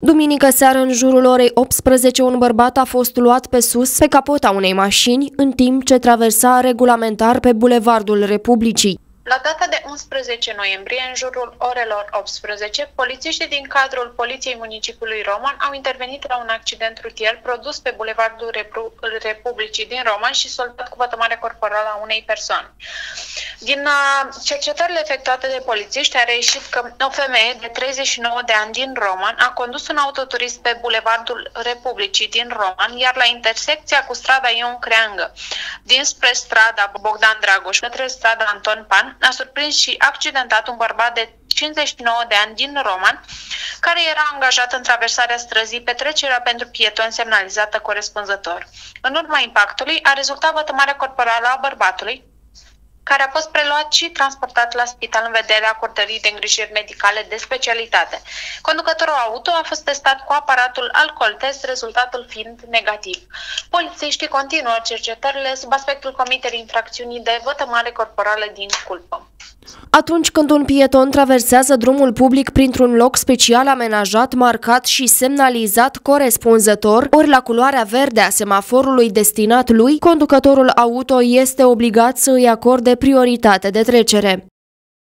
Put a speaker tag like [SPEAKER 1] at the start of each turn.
[SPEAKER 1] Duminică seară, în jurul orei 18, un bărbat a fost luat pe sus pe capota unei mașini, în timp ce traversa regulamentar pe Bulevardul Republicii.
[SPEAKER 2] La data de 11 noiembrie, în jurul orelor 18, polițiștii din cadrul Poliției Municipiului Roman au intervenit la un accident rutier produs pe Bulevardul Republicii din Roman și soldat cu vătămare corporală a unei persoane. Din cercetările efectuate de polițiști a reieșit că o femeie de 39 de ani din Roman a condus un autoturism pe Bulevardul Republicii din Roman, iar la intersecția cu strada Ion Creangă, dinspre strada Bogdan Dragoș către strada Anton Pan, a surprins și accidentat un bărbat de 59 de ani din Roman, care era angajat în traversarea străzii pe trecerea pentru pietoni semnalizată corespunzător. În urma impactului a rezultat vătămarea corporală a bărbatului, care a fost preluat și transportat la spital în vederea acordării de îngrijiri medicale de specialitate. Conducătorul auto a fost testat cu aparatul alcool test, rezultatul fiind negativ. Polițiștii continuă cercetările sub aspectul comiterii infracțiunii de vătămare corporală din culpă.
[SPEAKER 1] Atunci când un pieton traversează drumul public printr-un loc special amenajat, marcat și semnalizat corespunzător, ori la culoarea verde a semaforului destinat lui, conducătorul auto este obligat să îi acorde prioritate de trecere.